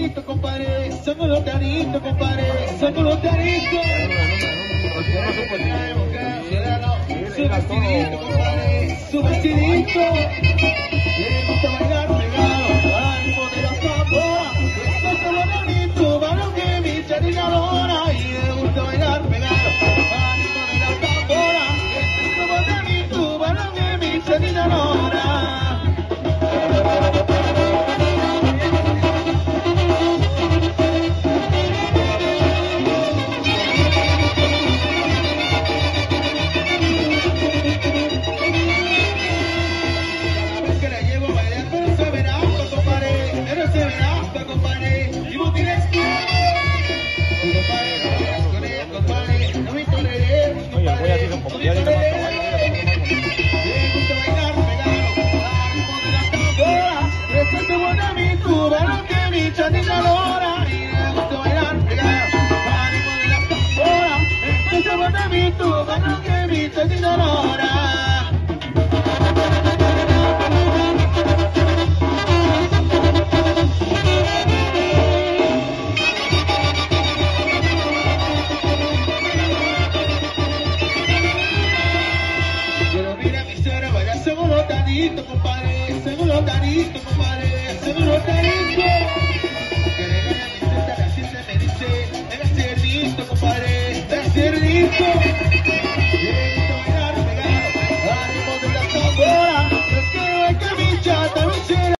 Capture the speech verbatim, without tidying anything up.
tanito, compadre, sácalo tanito, compadre, sácalo tanito. Su vestidito, compadre, su vestidito. Le gusta bailar pegado, ánimo de la tambora. Esto es lo bonito, balón que mi charinadora. Y le gusta bailar pegado, ánimo de la tambora. Esto es lo bonito, balón que mi charinadora. Compadre, seguro tanito, compadre, seguro tanito.